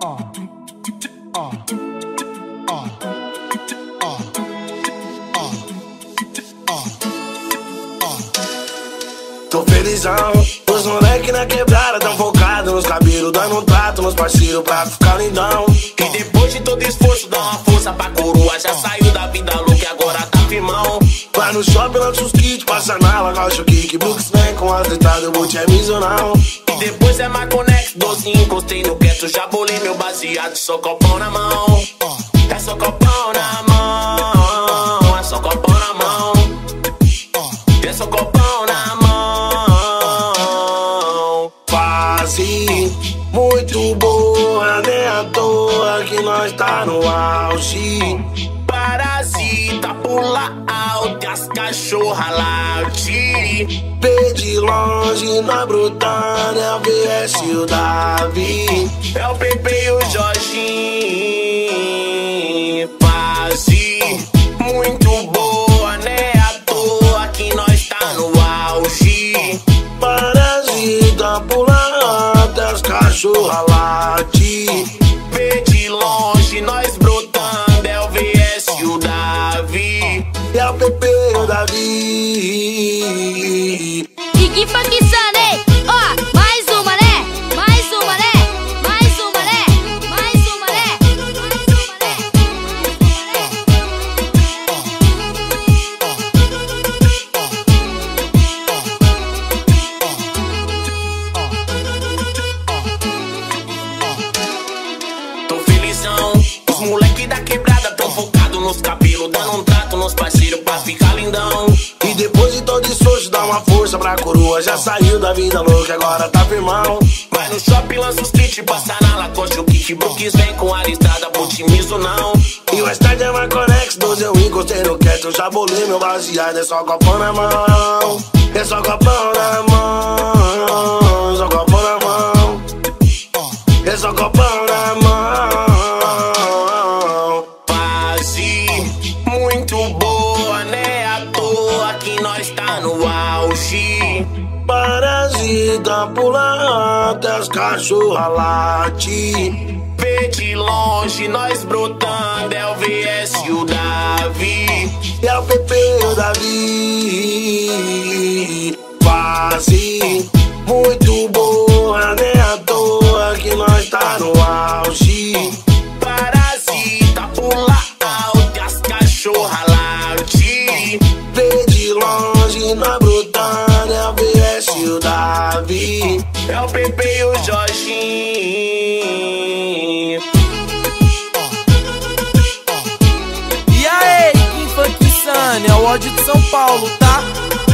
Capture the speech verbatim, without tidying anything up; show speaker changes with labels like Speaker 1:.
Speaker 1: Tô felizão, os moleque na quebrada tão focado nos cabelos, dando um trato nos parceiros pra ficar lindão.
Speaker 2: E depois de todo esforço, dá uma força pra coroa. Já saiu da vida louca e agora tá firmão.
Speaker 1: Vai no shopping, lança os kits, passa na lagocha o kick. Brooks vem com as deitadas, eu vou te emisional.
Speaker 2: E depois é Marconex, dozinho, encostei no quieto. Já bolei meu baseado, só copão na mão. É só copão na mão, é só copão na mão. É só copão na mão.
Speaker 1: Fase muito boa, nem à toa que nós tá no auge.
Speaker 2: Parasita pula alto e as cachorra late.
Speaker 1: Vê de longe, nós brotando, é o V S e o Davi.
Speaker 2: É o Pepe e o Jorginho. Fase muito boa, né? À toa que nós tá no auge.
Speaker 1: Parasita pula alto, as cachorra late.
Speaker 2: Vê de longe, nós brotando, é o V S e o Davi.
Speaker 1: É o Pepe e o Davi.
Speaker 3: E que funk Sunday, ó, mais uma, né? Mais uma, né? Mais uma, né? Mais uma, né? Mais
Speaker 2: Tô felizão, os moleque da quebrada tão focado nos cabelos, dando um trato nos parceiros pra ficar lindão.
Speaker 1: E depois de todo esforço, dá uma força pra coroa. Já saiu da vida louca, agora tá firmão.
Speaker 2: Vai no shopping, lança os kits, passa na lacoste o kick. Brooks vem com a listada, otimizo não.
Speaker 1: E o estádio é Marconex, doze eu encostei no quieto. Eu já bolei meu baseado, é só copão na mão. É só copão na mão, só copão na mão. É só copão na mão.
Speaker 2: Fase muito boa, né? À toa que nós tá no auge.
Speaker 1: Parasita pula alto, as cachorra late.
Speaker 2: Vê de longe, nós brotando, é o V S e o Davi.
Speaker 1: É o Pepe e o Davi. Fase muito boa, nem à toa que nós tá no auge.
Speaker 2: Parasita pula alto e as cachorra late.
Speaker 1: Vê de longe, nós brotando, é o V S e o Davi.
Speaker 2: É o Pepe e o Jorginho.
Speaker 4: E aí, Kim Funk Sunny, é o ódio de São Paulo, tá?